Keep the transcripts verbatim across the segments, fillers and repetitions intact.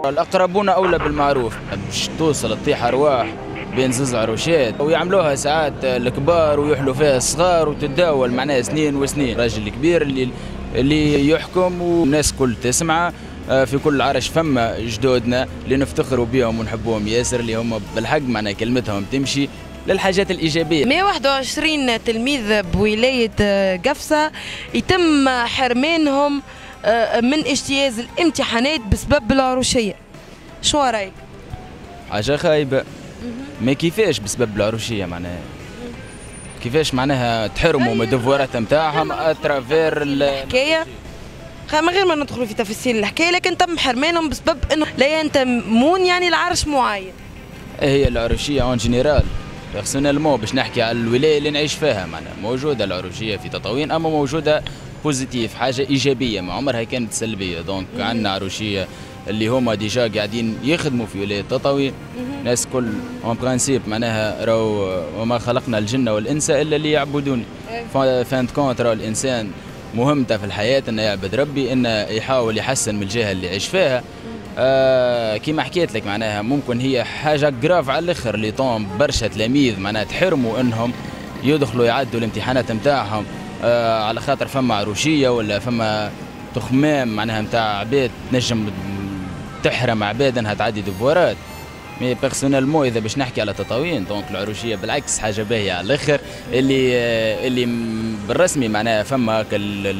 الأقربون أولى بالمعروف، باش توصل تطيح أرواح بين زوز عروشات ويعملوها ساعات الكبار ويحلوا فيها الصغار وتتداول معناها سنين وسنين. الراجل الكبير اللي اللي يحكم والناس كل تسمعه. في كل عرش فما جدودنا اللي نفتخروا بهم ونحبوهم ياسر، اللي هم بالحق معناها كلمتهم تمشي للحاجات الإيجابية. مئة وواحد وعشرين تلميذ بولاية قفصة يتم حرمانهم من اجتياز الامتحانات بسبب العروشية. شو رأيك؟ حاجة خايبة. ما كيفاش بسبب العروشية معناها؟ كيفاش معناها تحرموا من الدفوارات نتاعهم اترافير الحكاية؟ من غير ما ندخلوا في تفاصيل الحكاية، لكن تم حرمانهم بسبب انه لا ينتمون يعني لعرش معين. هي العروشية اون جينيرال بيرسونيلمون باش نحكي على الولاية اللي نعيش فيها معناها موجودة العروشية في تطاوين، اما موجودة بوزيتيف، حاجة إيجابية ما عمرها كانت سلبية. دونك عندنا عروشية اللي هما ديجا قاعدين يخدموا في ولاية تطاوين، ناس كل اون برانسيب معناها راهو وما خلقنا الجن والإنس إلا ليعبدوني. فانت كونت راهو الإنسان مهمته في الحياة انه يعبد ربي، انه يحاول يحسن من الجهة اللي يعيش فيها. آه كيما حكيت لك معناها ممكن هي حاجة جراف على الاخر اللي طون برشا تلاميذ معناها تحرموا انهم يدخلوا يعدوا الامتحانات نتاعهم آه على خاطر فما عروشية ولا فما تخمام معناها نتاع عباد تنجم تحرم عباد انها تعدي دفوارات. مي بيرسونيلمون اذا باش نحكي على تطاوين دونك العروشيه بالعكس حاجه باهيه على الاخر، اللي اللي بالرسمي معناها فما هكا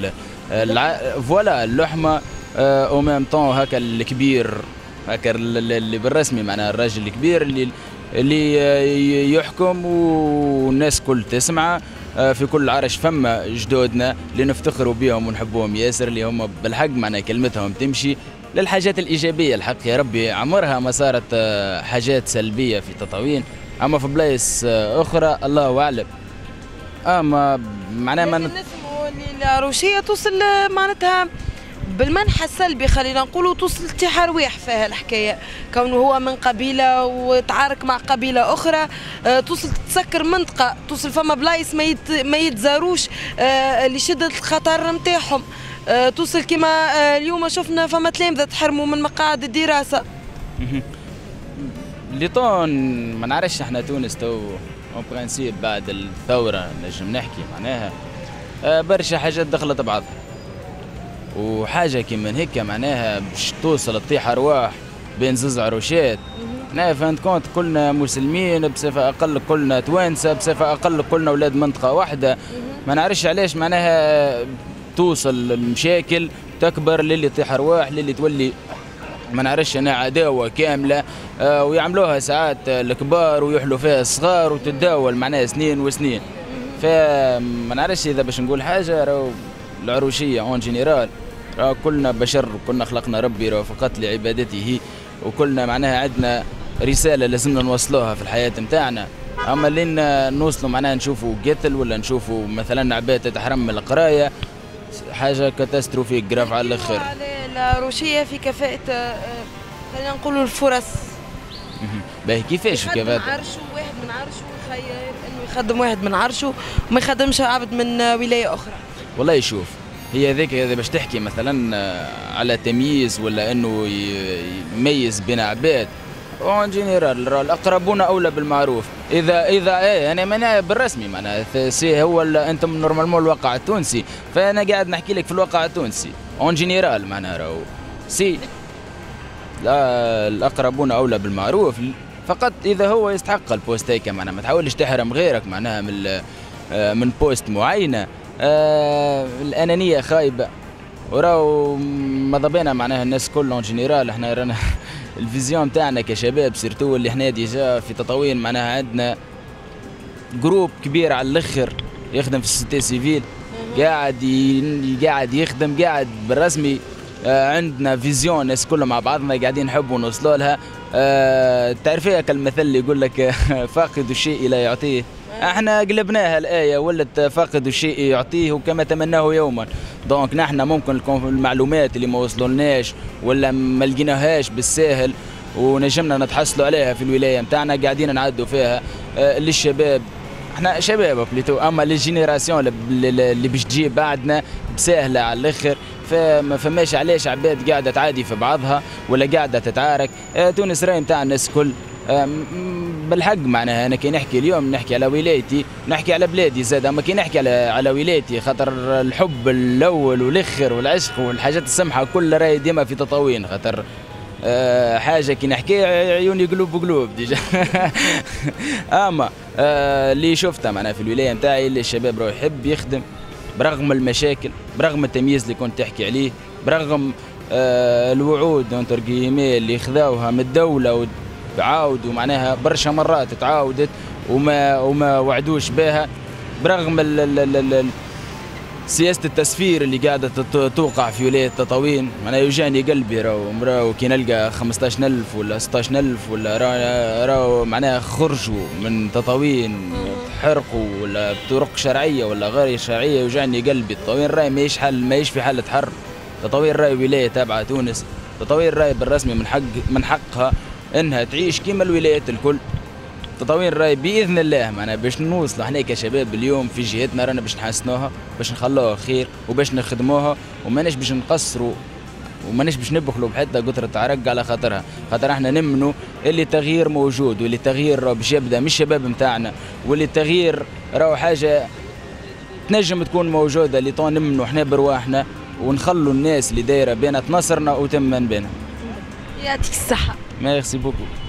فوالا اللحمه او ميم طون هكا الكبير هكا اللي بالرسمي معناها الراجل الكبير اللي اللي يحكم والناس كل تسمعه. في كل عرش فما جدودنا اللي نفتخروا بهم ونحبوهم ياسر، اللي هم بالحق معناها كلمتهم تمشي للحاجات الإيجابية. الحق يا ربي عمرها ما صارت حاجات سلبية في تطاوين، أما في بلايص أخرى الله أعلم. أما معناها ما نسمعوا اللي العروشية توصل معناتها بالمنحى السلبي، خلينا نقولوا توصل انتحار رواح فيها الحكاية، كونه هو من قبيلة وتعارك مع قبيلة أخرى، توصل تسكر منطقة، توصل فما بلايص ما ما يتزاروش لشدة الخطر نتاعهم. توصل كما اليوم شفنا فما تلامذة تحرموا من مقاعد الدراسة. اللي طون ما نعرفش احنا تونس تو اون برانسيب بعد الثورة نجم نحكي معناها برشا حاجات دخلت بعضها، وحاجة كيما هيك معناها باش توصل تطيح أرواح بين زوز عروشات. معناها فهمت كونت كلنا مسلمين بصفة أقل، كلنا توانسة بصفة أقل، كلنا أولاد منطقة واحدة. ما نعرفش علاش معناها توصل المشاكل تكبر للي تطيح ارواح للي تولي ما نعرفش انا عداوه كامله. آه ويعملوها ساعات الكبار ويحلوا فيها الصغار وتتداول معناها سنين وسنين. فما نعرفش اذا باش نقول حاجه راهو العروشيه اون جينيرال راهو كلنا بشر وكلنا خلقنا ربي راهو فقط لعبادته، وكلنا معناها عندنا رساله لازمنا نوصلوها في الحياه نتاعنا. اما لين نوصلوا معناها نشوفوا قتل ولا نشوفوا مثلا عباد تتحرم من القرايه حاجه كاتاستروفيك جراف على الاخر. العروشيه في كفاءه خلينا نقولوا الفرص. باهي كيفاش كيفاش؟ من عرشه واحد من عرشه خير انه يخدم واحد من عرشه وما يخدمش عبد من ولايه اخرى. والله شوف هي هذيك اذا باش تحكي مثلا على تمييز ولا انه يميز بين عباد اون جينيرال الاقربون اولى بالمعروف. اذا اذا ايه انا معناها بالرسمي معناها سي هو انتم نورمالمون الواقع التونسي، فانا قاعد نحكي لك في الواقع التونسي اون جينيرال معناها راهو سي لا الاقربون اولى بالمعروف فقط اذا هو يستحق البوست هيك معناها ما تحاولش تحرم غيرك معناها من من بوست معينه. آه الانانيه خايبه وراو ماذا بينا معناها الناس كل اون جينيرال. احنا رانا الفيزيون تاعنا كشباب سيرتو اللي احنا ديجا في تطاوين معناها عندنا جروب كبير على الاخر يخدم في السيتي سيفيل، قاعد قاعد يخدم قاعد بالرسمي. آه عندنا فيزيون الناس كلهم مع بعضنا قاعدين نحبوا نوصلوا لها. آه تعرفيها كالمثل اللي يقول لك فاقد الشيء لا يعطيه، احنا قلبناها الايه ولت فاقد الشيء يعطيه وكما تمناه يوما. دونك نحن ممكن المعلومات اللي ما وصلولناش ولا ما لقيناهاش بالساهل ونجمنا نتحصلوا عليها في الولايه نتاعنا قاعدين نعدوا فيها آه للشباب. احنا شباب بليتو، اما للجينيراسيون اللي باش تجي بعدنا بسهله على الاخر فما فماش علاش عباد قاعده تعادي في بعضها ولا قاعده تتعارك. آه تونس راهي نتاع الناس الكل. آه بالحق معناها انا كي نحكي اليوم نحكي على ولايتي نحكي على بلادي زاد، اما كي نحكي على على ولايتي خاطر الحب الاول والاخر والعشق والحاجات السمحه كلها راهي ديما في تطاوين، خاطر أه حاجه كي نحكي عيوني قلوب قلوب ديجا. اما أه اللي شفتها معناها في الولايه نتاعي اللي الشباب راهو يحب يخدم برغم المشاكل، برغم التمييز اللي كنت تحكي عليه، برغم أه الوعود اونتر كيمي اللي خذاوها من الدوله وعاودوا معناها برشا مرات تعاودت وما وما وعدوش بها، برغم ال ال ال ال سياسة التسفير اللي قاعدة توقع في ولاية تطاوين. أنا يوجعني قلبي راهو راهو كي نلقى خمسطاش ألف ولا ستطاش ألف ولا راهو معناها خرجوا من تطاوين تحرقوا ولا بطرق شرعية ولا غير شرعية، يوجعني قلبي. تطاوين راهي ماهيش حل ماهيش في حالة حرب، تطاوين راهي ولاية تابعة تونس، تطاوين راهي بالرسمي من حق من حقها انها تعيش كيما الولايات الكل. تطاوين راي باذن الله معنا باش نوصلوا احنا كشباب اليوم في جهتنا رانا باش نحسنوها باش نخلوها خير وباش نخدموها وماناش باش نقصروا وماناش باش نبخلوا بحتى قطره عرق على خاطرها، خاطر احنا نمنوا اللي التغيير موجود واللي التغيير راهو باش يبدا من الشباب نتاعنا، واللي التغيير راهو حاجه تنجم تكون موجوده اللي طون نمنوا احنا برواحنا ونخلوا الناس اللي دايره بينا تنصرنا وتمن بينا. يعطيك الصحه. ميرسي بوكو.